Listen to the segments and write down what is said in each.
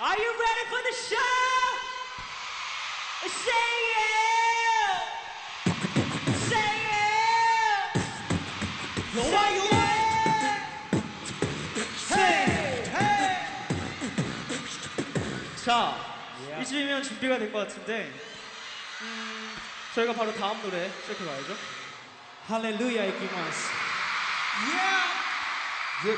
Are you ready for the show? Say yeah! Say yeah! Say yeah! Hey! Hey! 자, 이쯤이면 준비가 된 것 같은데 저희가 바로 다음 노래 시작해 봐야죠. 할렐루야 이기마스. Just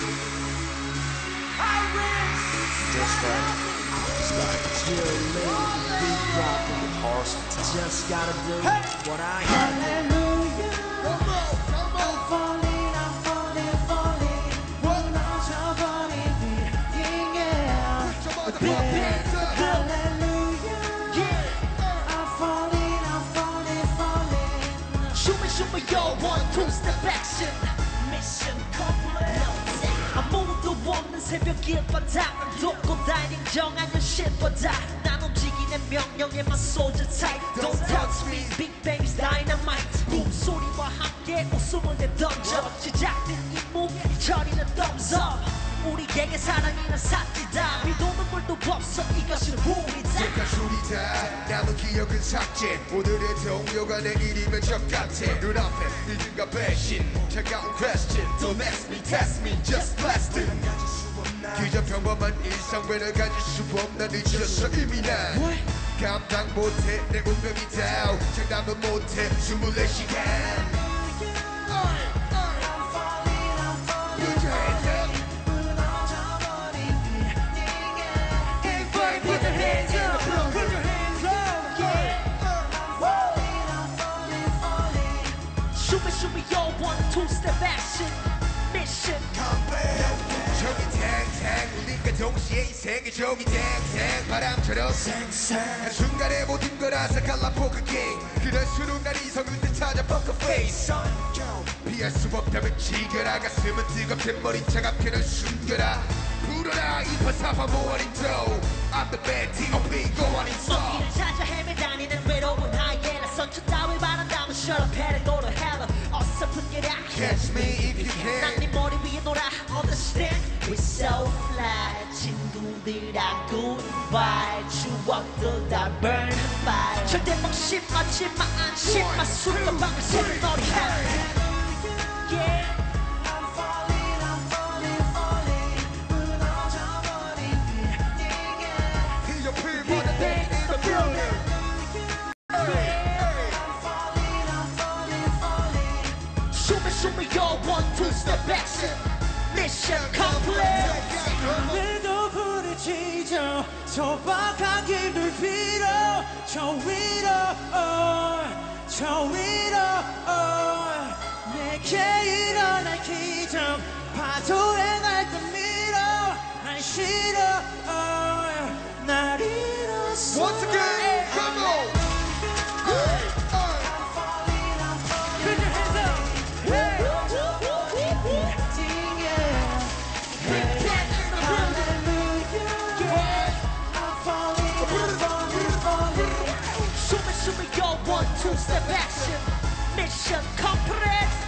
gotta do what I Hallelujah. Come on. I'm falling, 무너져버린 feeling, yeah. Hallelujah. I'm falling. Show me your 1, 2-step action. Mission complete. 아무도 없는 새벽길 바다 돕고 다닌 정한 현실보다 난 움직이는 명령에만 soldier type. Don't touch me, Big Bang's dynamite. 꿈소리와 함께 웃음을 내던져 시작된 이 몸이 저리는 thumbs up. 우리에게 사랑이란 사치다. 미도 눈물도 없어 이것은 룰이다. 술이다. 남은 기억은 삭제. 오늘의 동료가 내일이면 적같아. 눈앞에 믿음과 배신. 차가운 question. Don't ask me, test me, just blast it. 그저 평범한 일상 외를 가질 수 없나 늦었어 이미 난 감당 못해 내 운명이다. 장담은 못해 24시간. Show me your 1, 2-step action. Mission complete. 저기 탱탱 우리가 동시에 인생의 저기 탱탱 바람처럼 한순간에 모든 걸 앗아갈라 포크 게임. 그런 수능 날 이성을 때 찾아 poker face. 피할 수 없다면 지겨라. 가슴은 뜨겁게 머린 차갑게 널 숨겨라. 불어라 이파사파 모아린도 I'm the bad D.O.P. go on and talk. 먹기를 찾아 헤매다니는 외로운 하이에나. 선처 따위 바란다면 shut up head and go to hell. 어설픈 게라 Catch me if you can. 난 네 머리 위에 놀아 understand. We so fly 친구들하고 invite. 추억도 다 burn fire. 절대 멍심하지 마 안심마. 술로 방을 새는 너리 yeah. Show me your 1, 2-step action. Mission complete. 오늘도 부르짖어 소박한 길들 빌어 저 위로 내게 일어날 기적. 파도에 날 떠밀어 난 싫어 날 잃었어. Once again, come on. Show me your 1, 2-step action. Mission complete.